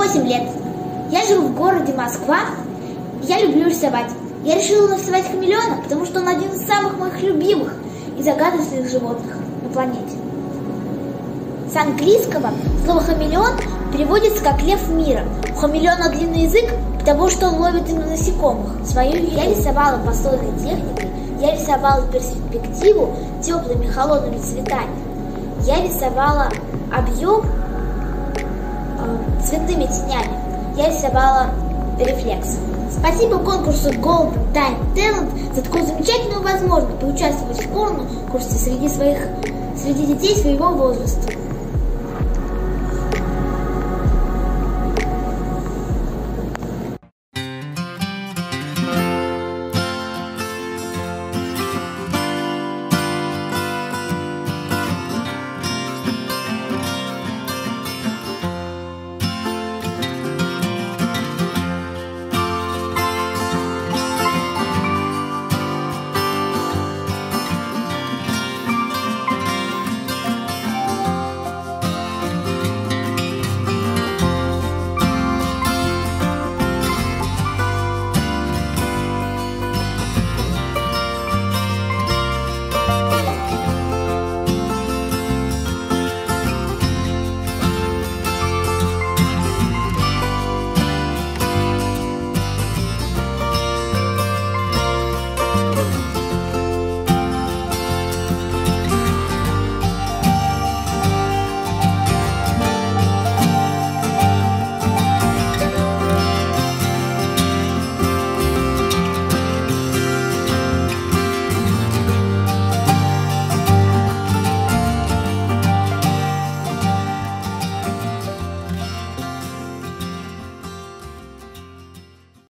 8 лет. Я живу в городе Москва. Я люблю рисовать. Я решила нарисовать хамелеона, потому что он один из самых моих любимых и загадочных животных на планете. С английского слово хамелеон переводится как лев мира. У хамелеона длинный язык, потому что он ловит именно насекомых. Я рисовала послойной техникой, я рисовала перспективу теплыми холодными цветами. Я рисовала объем цветными тенями. Я рисовала рефлекс. Спасибо конкурсу Golden Time Talent за такую замечательную возможность поучаствовать в конкурсе среди детей своего возраста.